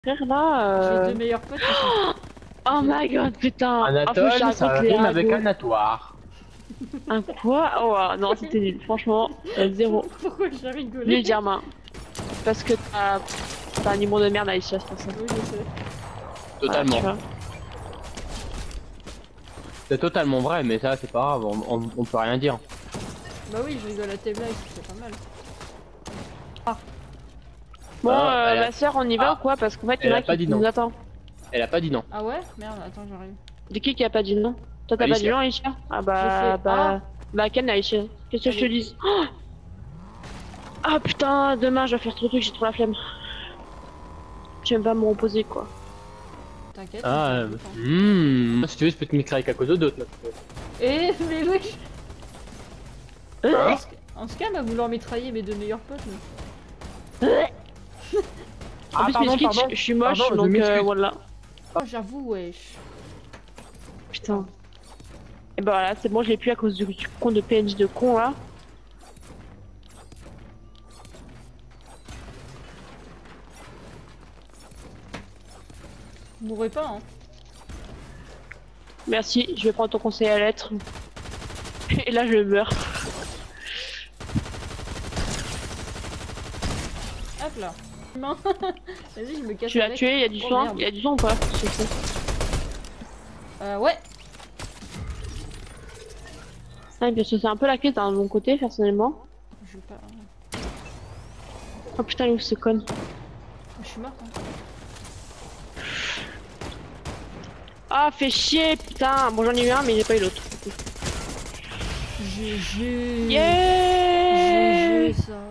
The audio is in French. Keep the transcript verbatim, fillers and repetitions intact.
Frère là. J'ai Euh... deux meilleurs potes qui sont... Oh my god, putain. Anatole, ah, ça rime avec anatoire. Un quoi? Oh ah, non, c'était nul. Franchement, euh, zéro. Pourquoi j'ai rigolé? Nul Germain. Parce que t'as t'as un humour de merde Aïcha, c'est pour ça. Oui, je sais. Totalement. Voilà, C'est totalement vrai, mais ça c'est pas grave, on, on, on peut rien dire. Bah oui, je rigole à tes blagues, c'est pas mal. Ah. Bon, Ah, euh, elle a- ma soeur, on y va Ah. ou quoi? Parce qu'en fait, il y Elle en a a pas qui dit non. nous attendent. Elle a pas dit non. Ah ouais? Merde, attends, j'arrive. De qui qui a pas dit non? Toi, t'as pas dit Alicia. non, Aïcha? Ah J'ai bah, fait bah, bah, Ken, Aïcha. Qu'est-ce que je te Allez. dis? Oh ah putain, demain, je vais faire trop de trucs, j'ai trop la flemme. J'aime pas me reposer, quoi. T'inquiète. Ah, on euh, fait tout le temps. hmm, moi, si tu veux, je peux te mixer avec à cause d'autres. là. Eh, mais wesh! Euh, Hein? En ce cas, m'a vouloir mitrailler mes deux meilleurs potes. Mais... En Ah, plus, pardon, mes skits, pardon. je suis moche, Pardon, je donc euh, m'excuse. voilà. Oh, j'avoue, wesh. Putain. Et bah voilà, c'est bon, je l'ai plus à cause du, du con de P N J de con là. Mourrez pas, hein. Merci, je vais prendre ton conseil à lettre. Et là, je meurs. Hop là. Non. Vas-y, je me casse. Tu l'as avec. tué, il y a du Oh, sang, merde. il y a du sang ou pas? Je sais. Euh, ouais. Ah, parce que c'est un peu la crise dans mon côté, personnellement. Je vais pas. Oh putain, il est où ce con? Je suis morte, hein. Ah, fait chier, putain. Bon, j'en ai eu un, mais j'ai pas eu l'autre. G G. Yeah! G G, ça.